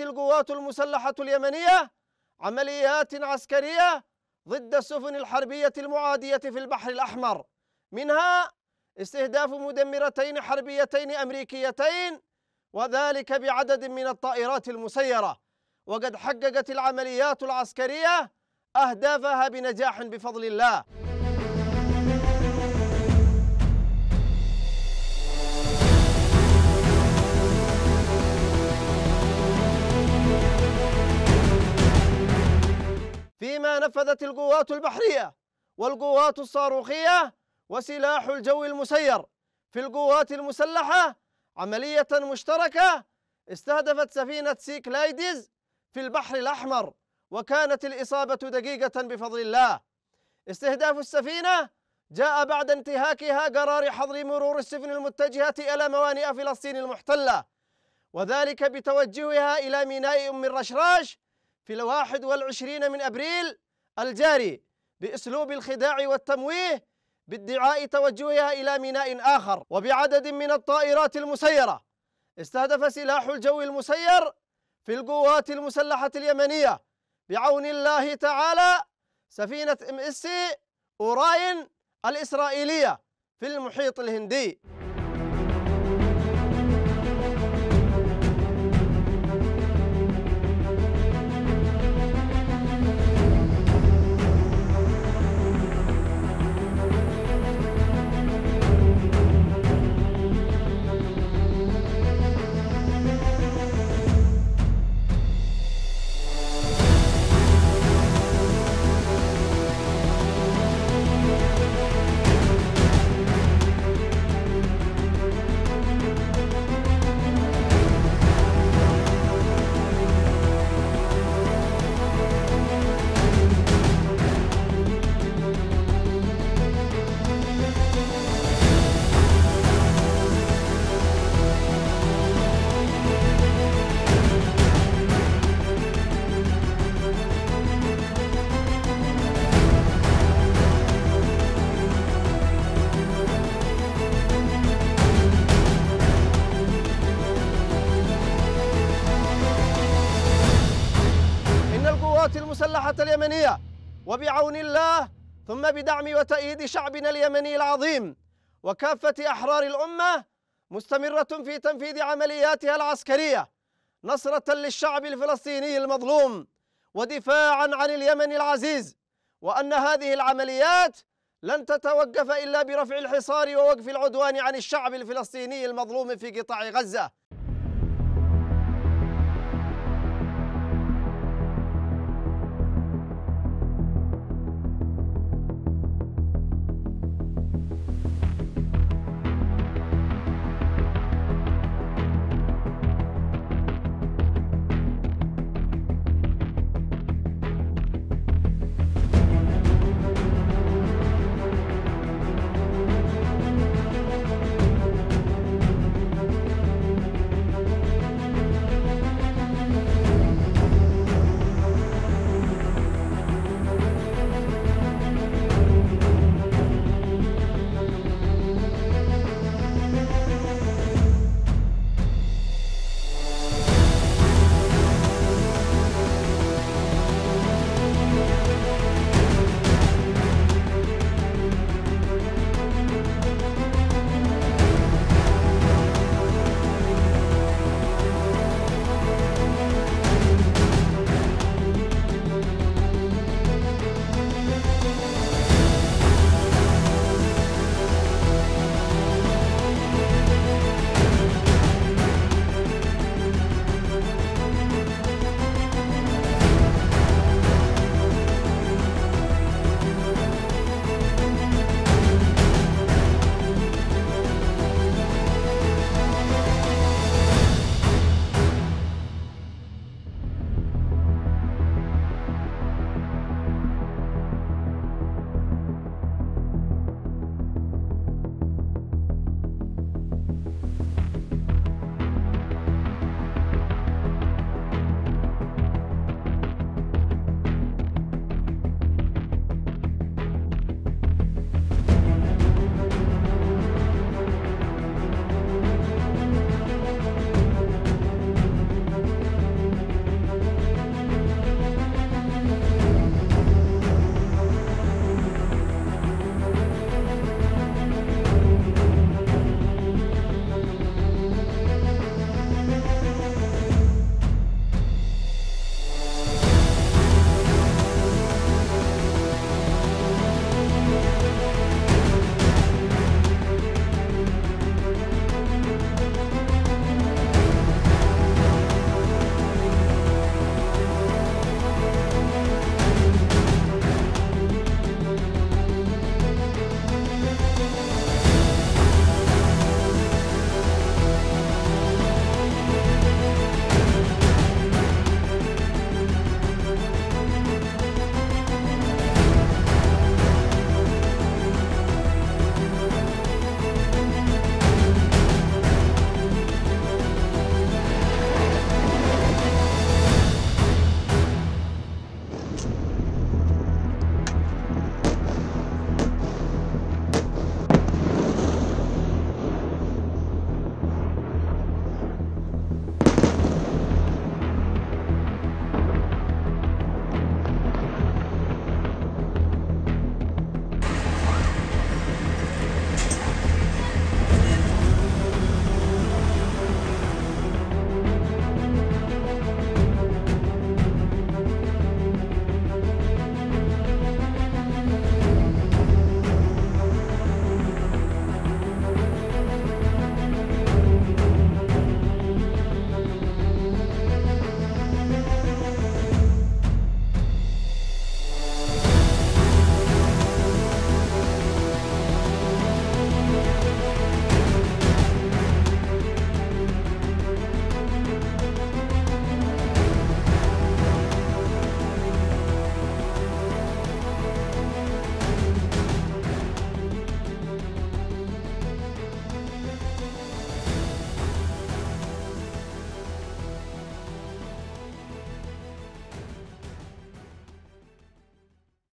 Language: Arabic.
القوات المسلحة اليمنية عمليات عسكرية ضد السفن الحربية المعادية في البحر الأحمر، منها استهداف مدمرتين حربيتين أمريكيتين، وذلك بعدد من الطائرات المسيرة. وقد حققت العمليات العسكرية أهدافها بنجاح بفضل الله. فيما نفذت القوات البحرية والقوات الصاروخية وسلاح الجو المسير في القوات المسلحة عملية مشتركة استهدفت سفينة سيكلايدز في البحر الأحمر، وكانت الإصابة دقيقة بفضل الله. استهداف السفينة جاء بعد انتهاكها قرار حظر مرور السفن المتجهة إلى موانئ فلسطين المحتلة، وذلك بتوجهها إلى ميناء أم الرشراش في 21 من أبريل الجاري بأسلوب الخداع والتمويه بادعاء توجهها إلى ميناء آخر. وبعدد من الطائرات المسيرة استهدف سلاح الجو المسير في القوات المسلحة اليمنية بعون الله تعالى سفينة MS أوراين الإسرائيلية في المحيط الهندي. القوات المسلحة اليمنية وبعون الله ثم بدعم وتأييد شعبنا اليمني العظيم وكافة أحرار الأمة مستمرة في تنفيذ عملياتها العسكرية نصرة للشعب الفلسطيني المظلوم ودفاعا عن اليمن العزيز، وأن هذه العمليات لن تتوقف إلا برفع الحصار ووقف العدوان عن الشعب الفلسطيني المظلوم في قطاع غزة.